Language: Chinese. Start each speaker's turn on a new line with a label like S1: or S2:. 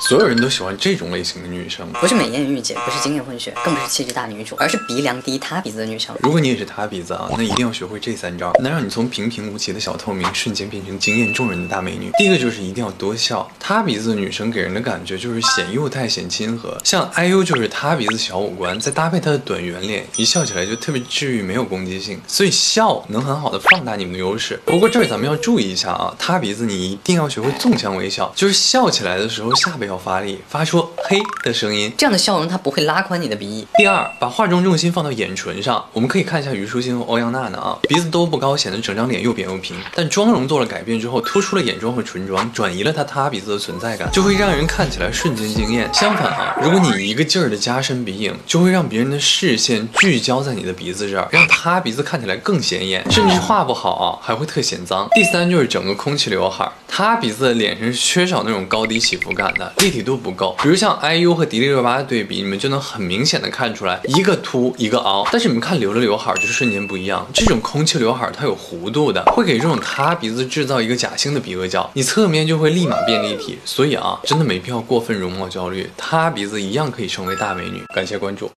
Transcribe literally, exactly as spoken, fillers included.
S1: 所有人都喜欢这种类型的女生，
S2: 不是美艳御姐，不是惊艳混血，更不是气质大女主，而是鼻梁低塌鼻子的女生。
S1: 如果你也是塌鼻子啊，那一定要学会这三招，能让你从平平无奇的小透明瞬间变成惊艳众人的大美女。第一个就是一定要多笑，塌鼻子的女生给人的感觉就是显幼态、显亲和，像 I U 就是塌鼻子小五官，再搭配她的短圆脸，一笑起来就特别治愈，没有攻击性，所以笑能很好的放大你们的优势。不过这儿咱们要注意一下啊，塌鼻子你一定要学会纵向微笑，就是笑起来的时候下巴要发力，发出嘿的声音，
S2: 这样的笑容它不会拉宽你的鼻翼。
S1: 第二，把化妆重心放到眼唇上，我们可以看一下虞书欣和欧阳娜娜啊，鼻子都不高，显得整张脸又扁又平，但妆容做了改变之后，突出了眼妆和唇妆，转移了她塌鼻子的存在感，就会让人看起来瞬间惊艳。相反啊，如果你一个劲儿的加深鼻影，就会让别人的视线聚焦在你的鼻子这儿，让塌鼻子看起来更显眼，甚至画不好啊，还会特显脏。第三就是整个空气刘海，塌鼻子的脸上是缺少那种高低起伏感的，立体度不够。比如像 I U 和迪丽热巴的对比，你们就能很明显的看出来，一个凸一个凹，但是你们看留了刘海就是瞬间不一样。这种空气刘海它有弧度的，会给这种塌鼻子制造一个假性的鼻额角，你侧面就会立马变立体。所以啊，真的没必要过分容貌焦虑，塌鼻子一样可以成为大美女。感谢关注。